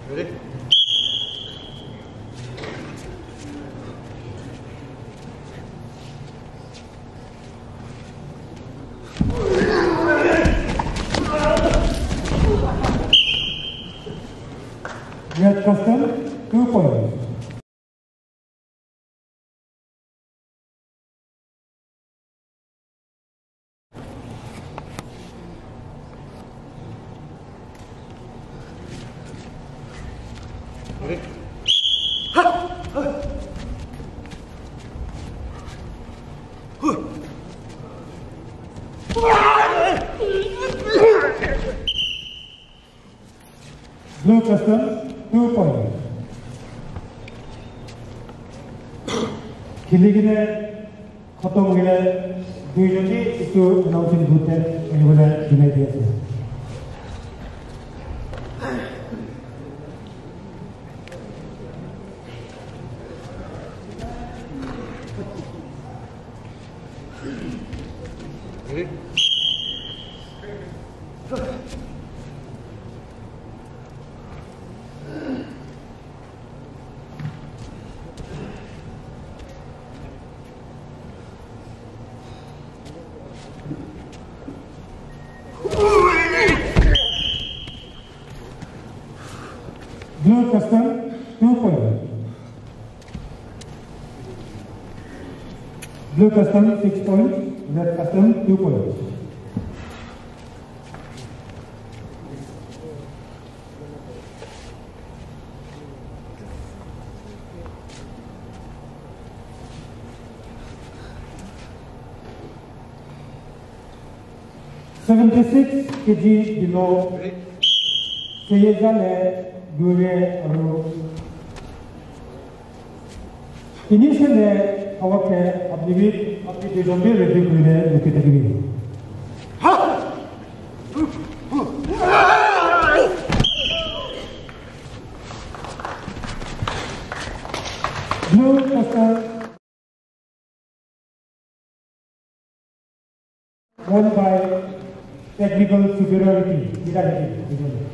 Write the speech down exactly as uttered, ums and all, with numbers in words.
Ready? Red Custom, two points. Ready? Blue Custom, two points. খেলিকিনে খতম হইলে দুইজনী ইটো এনাউন্সিং বুথে আহিবলৈ জনাই দি আছে। Ready? Blue Custom, two points. Blue Custom, six points. Red Custom, two points. seventy-six kilograms below. Seyezale Gure Aru. Initially, our care of the week of the zombie ready to look at the video. Blue Custom won by technical superiority.